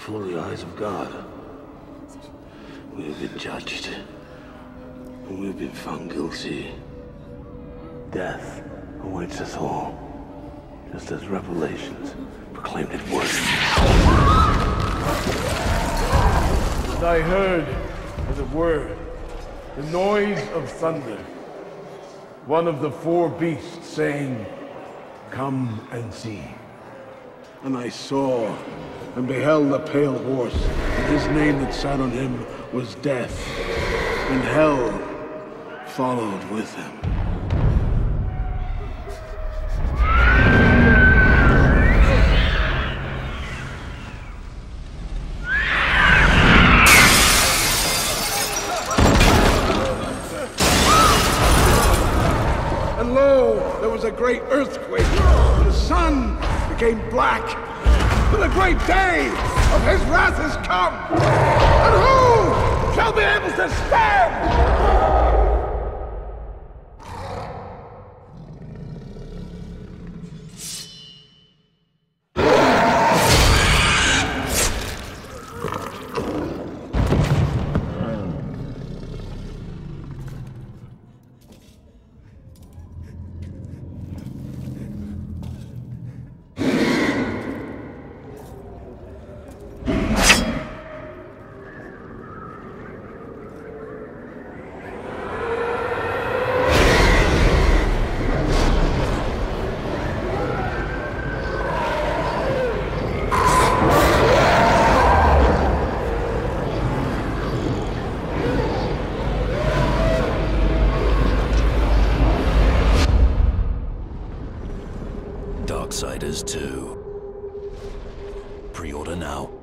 before the eyes of God. We have been judged. And we've been found guilty. Death awaits us all, just as Revelations proclaimed it would. And I heard, as it were, the noise of thunder. One of the four beasts saying, "Come and see." And I saw and beheld a pale horse, and his name that sat on him was Death, and hell followed with him. And lo, there was a great earthquake, and the sun became black, for the great day of his wrath has come, and who shall be able to stand? Darksiders II. Pre-order now.